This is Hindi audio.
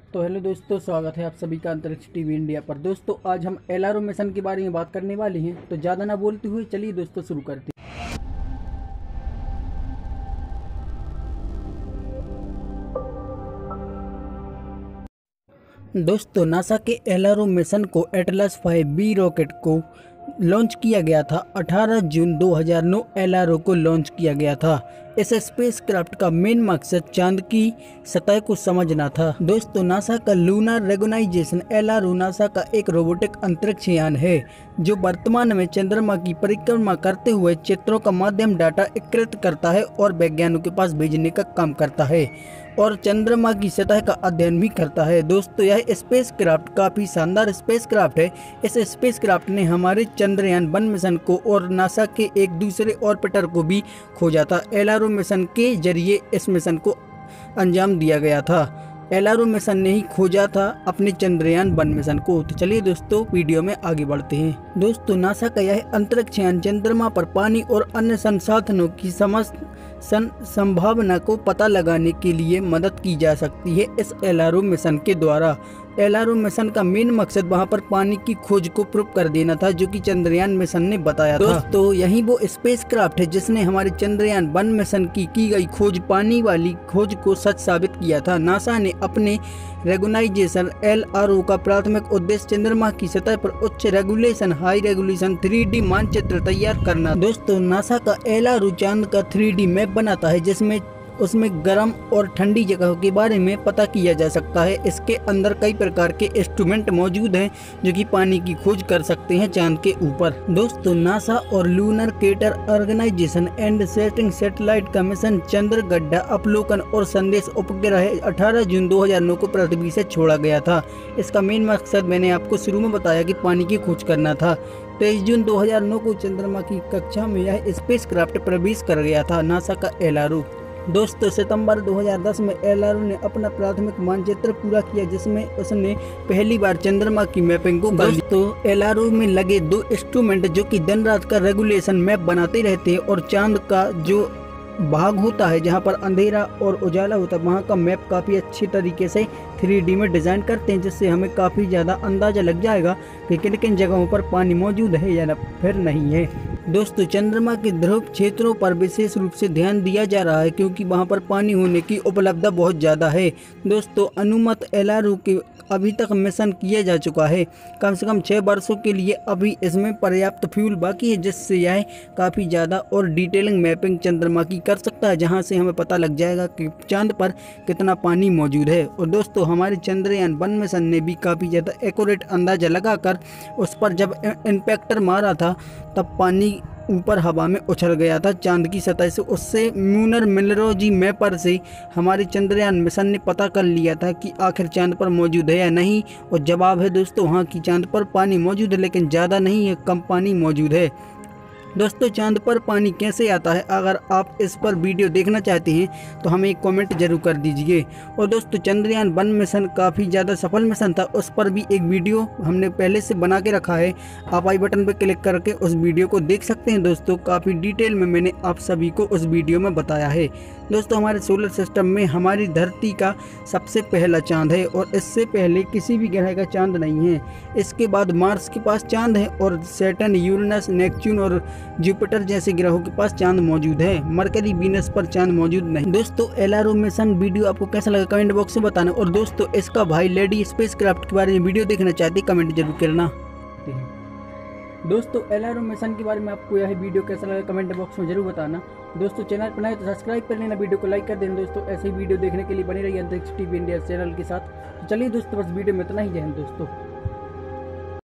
तो हेलो दोस्तों, स्वागत है आप सभी का अंतरिक्ष टीवी इंडिया पर। दोस्तों आज हम एलआरओ मिशन के बारे में बात करने वाले हैं, तो ज़्यादा ना बोलते हुए चलिए दोस्तों शुरू करते हैं। दोस्तों नासा के एलआरओ मिशन को एटलस 5B रॉकेट को लॉन्च किया गया था। 18 जून 2009 एलआरओ को लॉन्च किया गया था। इस स्पेसक्राफ्ट का मेन मकसद चांद की सतह को समझना था। दोस्तों नासा का लूनर रिकॉग्नाइजेशन एलआरओ नासा का एक रोबोटिक अंतरिक्ष यान है जो वर्तमान में चंद्रमा की परिक्रमा करते हुए चित्रों का माध्यम डाटा एकत्रित करता है और वैज्ञानिकों के पास भेजने का काम करता है और चंद्रमा की सतह का अध्ययन भी करता है। दोस्तों यह स्पेसक्राफ्ट काफ़ी शानदार स्पेसक्राफ्ट है। इस स्पेसक्राफ्ट ने हमारे चंद्रयान 1 मिशन को और नासा के एक दूसरे ऑर्बिटर को भी खोजा था। एलआरओ मिशन के जरिए इस मिशन को अंजाम दिया गया था। एलआरओ मिशन ने ही खोजा था अपने चंद्रयान 1 मिशन को। तो चलिए दोस्तों वीडियो में आगे बढ़ते हैं। दोस्तों नासा का यह अंतरिक्ष यान चंद्रमा पर पानी और अन्य संसाधनों की समस्त संभावना को पता लगाने के लिए मदद की जा सकती है इस एलआरओ मिशन के द्वारा। एलआरओ मिशन का मेन मकसद वहां पर पानी की खोज को प्रूव कर देना था, जो कि चंद्रयान मिशन ने बताया था। दोस्तों यही वो स्पेसक्राफ्ट है जिसने हमारे चंद्रयान 1 मिशन की गई खोज, पानी वाली खोज को सच साबित किया था। नासा ने अपने रिकॉग्नाइजेशन एलआरओ का प्राथमिक उद्देश्य चंद्रमा की सतह पर उच्च रेगुलेशन हाई रेगुलेशन 3D मानचित्र तैयार करना। दोस्तों नासा का एलआरओ चांद का 3D मैप बनाता है जिसमें उसमें गर्म और ठंडी जगहों के बारे में पता किया जा सकता है। इसके अंदर कई प्रकार के इंस्ट्रूमेंट मौजूद हैं जो कि पानी की खोज कर सकते हैं चांद के ऊपर। दोस्तों नासा और lunar crater organisation and setting satellite का मिशन चंद्र गड्ढा अवलोकन और संदेश उपग्रह 18 जून 2009 को पृथ्वी से छोड़ा गया था। इसका मेन मकसद मैंने आपको शुरू में बताया कि पानी की खोज करना था। 23 जून 2009 को चंद्रमा की कक्षा में यह स्पेसक्राफ्ट प्रवेश कर गया था नासा का एलआरओ। दोस्तों सितंबर 2010 में एलआरओ ने अपना प्राथमिक मानचित्र पूरा किया जिसमें उसने पहली बार चंद्रमा की मैपिंग को कर ली। दोस्तों एलआरओ में लगे 2 इंस्ट्रूमेंट जो कि दिन रात का रेगुलेशन मैप बनाते रहते हैं और चांद का जो भाग होता है जहां पर अंधेरा और उजाला होता है वहां का मैप काफ़ी अच्छी तरीके से 3D में डिज़ाइन करते हैं, जिससे हमें काफ़ी ज़्यादा अंदाज़ा लग जाएगा कि किन किन जगहों पर पानी मौजूद है या फिर नहीं है। दोस्तों चंद्रमा के ध्रुव क्षेत्रों पर विशेष रूप से ध्यान दिया जा रहा है क्योंकि वहां पर पानी होने की उपलब्धता बहुत ज़्यादा है। दोस्तों अनुमत एलआरओ के अभी तक मिशन किया जा चुका है। कम से कम 6 वर्षों के लिए अभी इसमें पर्याप्त फ्यूल बाकी है, जिससे यह काफ़ी ज़्यादा और डिटेलिंग मैपिंग चंद्रमा की कर सकता है, जहां से हमें पता लग जाएगा कि चांद पर कितना पानी मौजूद है। और दोस्तों हमारे चंद्रयान 1 मिशन ने भी काफ़ी ज़्यादा एक्यूरेट अंदाज़ा लगाकर उस पर जब इम्पैक्टर मारा था तब पानी ऊपर हवा में उछल गया था चांद की सतह से। उससे लूनर मिनरोलॉजी मैपर से हमारे चंद्रयान मिशन ने पता कर लिया था कि आखिर चांद पर मौजूद है या नहीं, और जवाब है दोस्तों हाँ कि चांद पर पानी मौजूद है, लेकिन ज़्यादा नहीं है, कम पानी मौजूद है। दोस्तों चांद पर पानी कैसे आता है, अगर आप इस पर वीडियो देखना चाहते हैं तो हमें एक कमेंट जरूर कर दीजिए। और दोस्तों चंद्रयान 1 मिशन काफ़ी ज़्यादा सफल मिशन था, उस पर भी एक वीडियो हमने पहले से बना के रखा है। आप आई बटन पर क्लिक करके उस वीडियो को देख सकते हैं। दोस्तों काफ़ी डिटेल में मैंने आप सभी को उस वीडियो में बताया है। दोस्तों हमारे सोलर सिस्टम में हमारी धरती का सबसे पहला चांद है और इससे पहले किसी भी ग्रह का चांद नहीं है। इसके बाद मार्स के पास चांद है और सैटर्न, यूरेनस, नेपच्यून और जुपिटर जैसे ग्रहों के पास चांद मौजूद है। मरकरी, वीनस पर चांद मौजूद नहीं। दोस्तों एलआरओ मिशन वीडियो आपको कैसा लगा कमेंट बॉक्स में बताना। और दोस्तों इसका भाई लेडी स्पेसक्राफ्ट के बारे में वीडियो देखना चाहते कमेंट जरूर करना। दोस्तों एलआरओ मिशन के बारे में आपको यह वीडियो कैसा लगा कमेंट बॉक्स में जरूर बताना। दोस्तों चैनल पर नए तो सब्सक्राइब कर लेना, वीडियो को लाइक कर देना। दोस्तों ऐसे ही वीडियो देखने के लिए बने रहिए अंतरिक्ष टीवी इंडिया चैनल के साथ। तो चलिए दोस्तों बस वीडियो में इतना ही। जय हिंद दोस्तों।